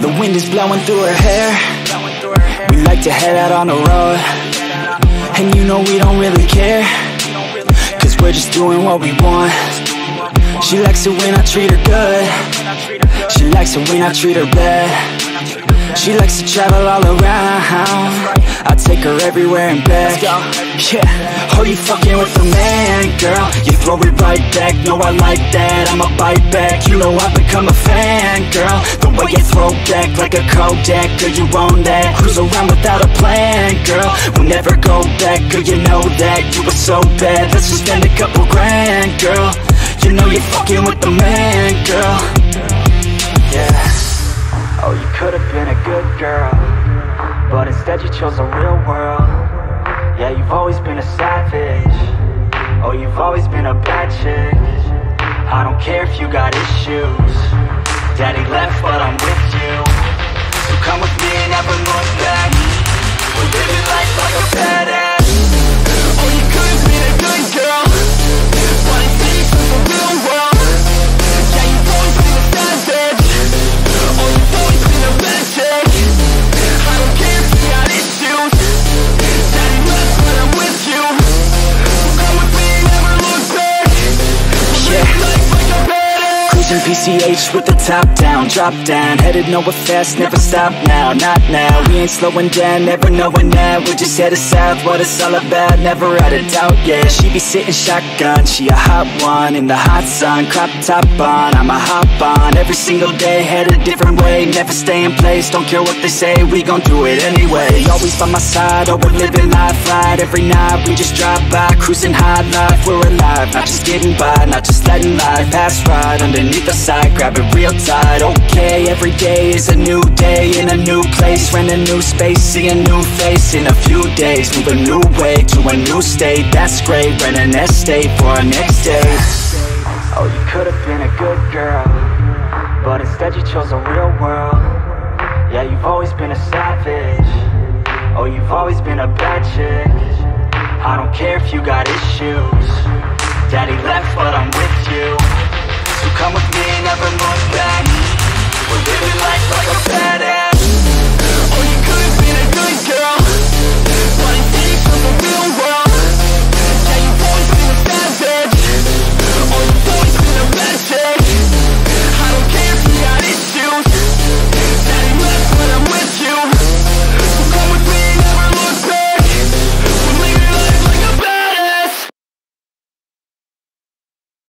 The wind is blowing through her hair. We like to head out on the road, and you know we don't really care, cause we're just doing what we want. She likes it when I treat her good. She likes it when I treat her bad. She likes to travel all around. I take her everywhere and back. Yeah, oh, you fucking with the man, girl. You throw it right back, no, I like that. I'ma bite back, you know I've become a fan, girl. The way you throw back like a Kodak, girl, you own that. Cruise around without a plan, girl. We'll never go back, girl, you know that. You were so bad, let's just spend a couple grand, girl. You know you're fucking with the man, girl. Yeah. Oh, you could've been a good girl, but instead you chose the real world. Yeah, you've always been a savage. Oh, you've always been a bad chick. I don't care if you got issues. Daddy left, but I'm with you. So come with me and never look back. We're living life like a badass. Oh, you could've been a good girl, but instead you chose the real world. Yeah, you've always been a savage. Oh, you've always been a bad chick. I don't care if you got issues. Daddy left, but I'm with you. So come with me and never look back. Yeah. Life like a badass. Cruising PCH with the top down, drop down, headed nowhere fast, never stop now, not now. We ain't slowing down, never knowing that. We're just headed south, what it's all about, never out of doubt, yeah. She be sitting shotgun, she a hot one, in the hot sun, crop top on, I'ma hop on, every single day, head a different way, never stay in place, don't care what they say, we gon' do it anyway. Always by my side, oh, we're living life right, every night we just drive by, cruising high life, we're alive, not just getting by, not just letting life pass right underneath the side, grab it real tight, okay, every day is a new day, in a new place, rent a new space, see a new face, in a few days, move a new way, to a new state, that's great, rent an estate for our next day. Oh, you could've been a good girl, but instead you chose the real world. Yeah, you've always been a savage. Oh, you've always been a bad chick. I don't care if you got issues. Daddy left, but I'm with